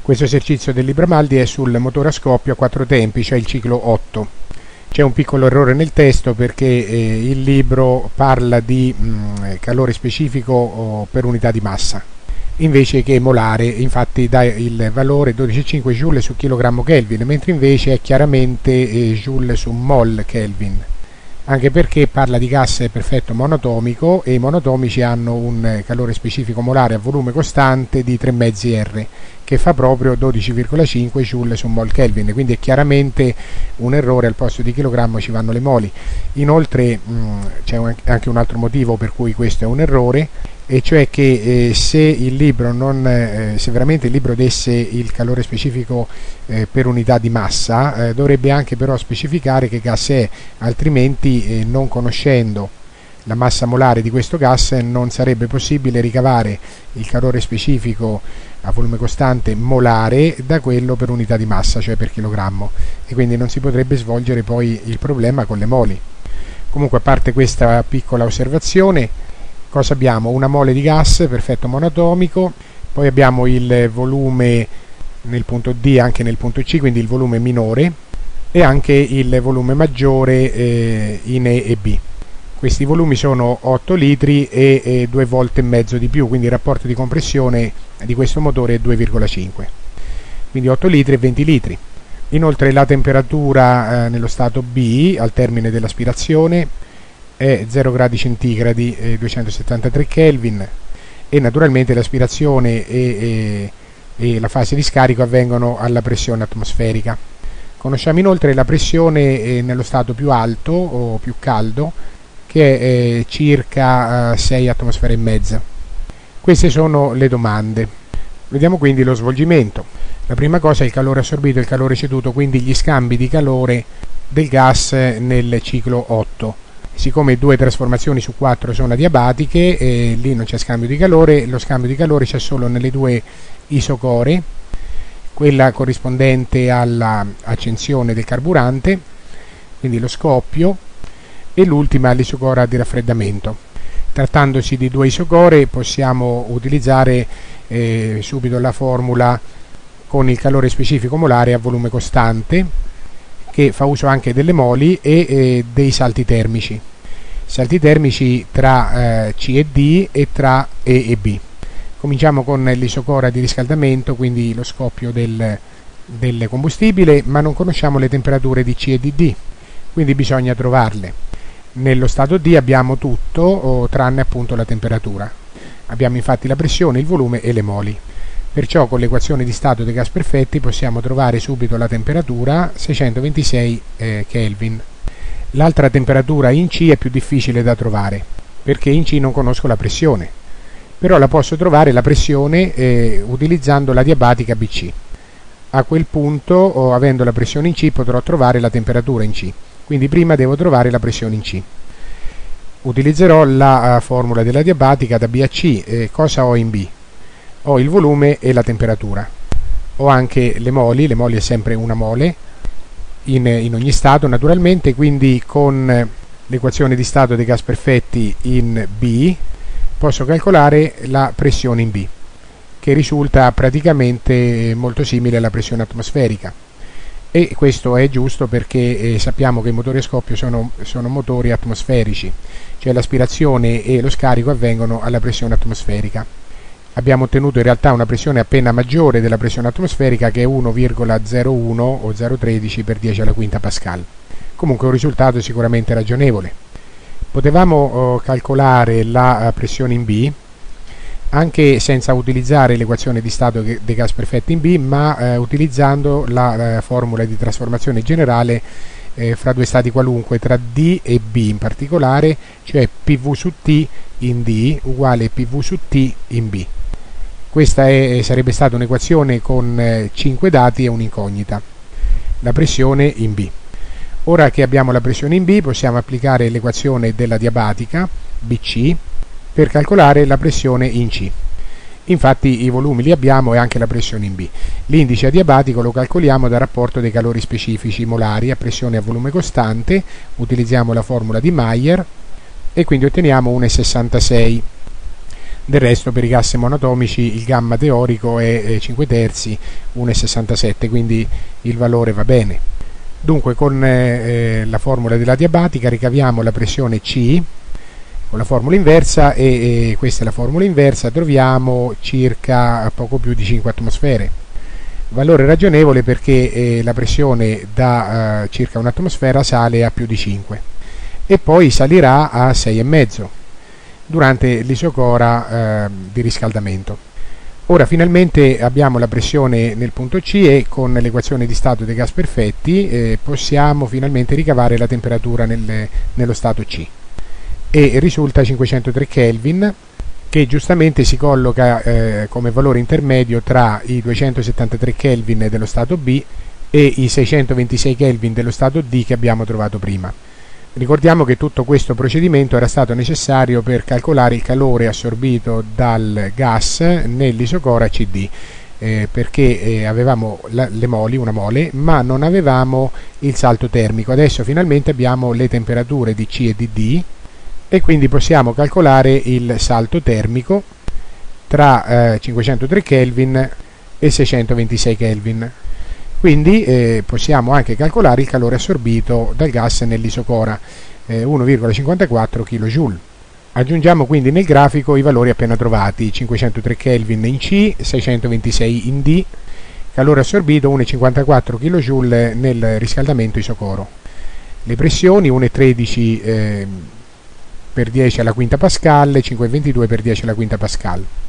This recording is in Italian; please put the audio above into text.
Questo esercizio del Libramaldi è sul motore a scoppio a 4 tempi, cioè il ciclo 8. C'è un piccolo errore nel testo perché il libro parla di calore specifico per unità di massa, invece che molare. Infatti dà il valore 12,5 joule su chilogrammo Kelvin, mentre invece è chiaramente joule su mol Kelvin, anche perché parla di gas perfetto monatomico e i monatomici hanno un calore specifico molare a volume costante di 3,5 R, che fa proprio 12,5 joule su mol Kelvin, quindi è chiaramente un errore, al posto di chilogrammo ci vanno le moli. Inoltre c'è anche un altro motivo per cui questo è un errore, e cioè che se veramente il libro desse il calore specifico per unità di massa, dovrebbe anche però specificare che gas è, altrimenti non conoscendo la massa molare di questo gas non sarebbe possibile ricavare il calore specifico a volume costante molare da quello per unità di massa, cioè per chilogrammo, e quindi non si potrebbe svolgere poi il problema con le moli. Comunque, a parte questa piccola osservazione, cosa abbiamo? Una mole di gas perfetto monatomico, poi abbiamo il volume nel punto D, anche nel punto C, quindi il volume minore, e anche il volume maggiore in E e B. Questi volumi sono 8 litri e 2 volte e mezzo di più, quindi il rapporto di compressione di questo motore è 2,5, quindi 8 litri e 20 litri. Inoltre la temperatura nello stato B al termine dell'aspirazione è 0 gradi centigradi e 273 Kelvin, e naturalmente l'aspirazione e la fase di scarico avvengono alla pressione atmosferica. Conosciamo inoltre la pressione nello stato più alto o più caldo, che è circa 6 atmosfere e mezza. Queste sono le domande. Vediamo quindi lo svolgimento. La prima cosa è il calore assorbito e il calore ceduto, quindi gli scambi di calore del gas nel ciclo 8. Siccome 2 trasformazioni su 4 sono adiabatiche, lì non c'è scambio di calore, lo scambio di calore c'è solo nelle 2 isocore, quella corrispondente all'accensione del carburante, quindi lo scoppio, e l'ultima l'isocora di raffreddamento. Trattandosi di 2 isocore possiamo utilizzare subito la formula con il calore specifico molare a volume costante, che fa uso anche delle moli e dei salti termici. Salti termici tra C e D e tra E e B. Cominciamo con l'isocora di riscaldamento, quindi lo scoppio del combustibile, ma non conosciamo le temperature di C e di D, quindi bisogna trovarle. Nello stato D abbiamo tutto tranne appunto la temperatura. Abbiamo infatti la pressione, il volume e le moli. Perciò con l'equazione di stato dei gas perfetti possiamo trovare subito la temperatura, 626 Kelvin. L'altra temperatura in C è più difficile da trovare, perché in C non conosco la pressione, però la posso trovare la pressione utilizzando la diabatica BC. A quel punto, avendo la pressione in C, potrò trovare la temperatura in C. Quindi prima devo trovare la pressione in C. Utilizzerò la formula della diabatica da B a C. Cosa ho in B? Ho il volume e la temperatura. Ho anche le moli è sempre una mole in ogni stato naturalmente, quindi con l'equazione di stato dei gas perfetti in B posso calcolare la pressione in B, che risulta praticamente molto simile alla pressione atmosferica. E questo è giusto perché sappiamo che i motori a scoppio sono motori atmosferici, cioè l'aspirazione e lo scarico avvengono alla pressione atmosferica. Abbiamo ottenuto in realtà una pressione appena maggiore della pressione atmosferica, che è 1,01 o 0,13 per 10 alla quinta Pascal. Comunque un risultato sicuramente ragionevole. Potevamo calcolare la pressione in B anche senza utilizzare l'equazione di stato dei gas perfetti in B, ma utilizzando la formula di trasformazione generale fra 2 stati qualunque, tra D e B in particolare, cioè PV su T in D uguale PV su T in B. Questa sarebbe stata un'equazione con 5 dati e un'incognita, la pressione in B. Ora che abbiamo la pressione in B, possiamo applicare l'equazione della diabatica BC per calcolare la pressione in C. Infatti i volumi li abbiamo e anche la pressione in B. L'indice adiabatico lo calcoliamo dal rapporto dei calori specifici molari a pressione a volume costante, utilizziamo la formula di Mayer e quindi otteniamo 1,66. Del resto per i gas monatomici il gamma teorico è 5 terzi, 1,67, quindi il valore va bene. Dunque con la formula dell'adiabatica ricaviamo la pressione C con la formula inversa e questa è la formula inversa, troviamo circa poco più di 5 atmosfere. Valore ragionevole perché la pressione da circa un'atmosfera sale a più di 5 e poi salirà a 6,5 durante l'isocora di riscaldamento. Ora finalmente abbiamo la pressione nel punto C e con l'equazione di stato dei gas perfetti possiamo finalmente ricavare la temperatura nello stato C e risulta 503 Kelvin, che giustamente si colloca come valore intermedio tra i 273 Kelvin dello stato B e i 626 Kelvin dello stato D che abbiamo trovato prima. Ricordiamo che tutto questo procedimento era stato necessario per calcolare il calore assorbito dal gas nell'isocora CD, perché avevamo le moli, una mole, ma non avevamo il salto termico. Adesso finalmente abbiamo le temperature di C e di D e quindi possiamo calcolare il salto termico tra 503 Kelvin e 626 Kelvin. Quindi possiamo anche calcolare il calore assorbito dal gas nell'isocora, 1,54 kJ. Aggiungiamo quindi nel grafico i valori appena trovati, 503 Kelvin in C, 626 in D, calore assorbito 1,54 kJ nel riscaldamento isocoro. Le pressioni 1,13 per 10 alla quinta Pascal e 5,22 per 10 alla quinta Pascal.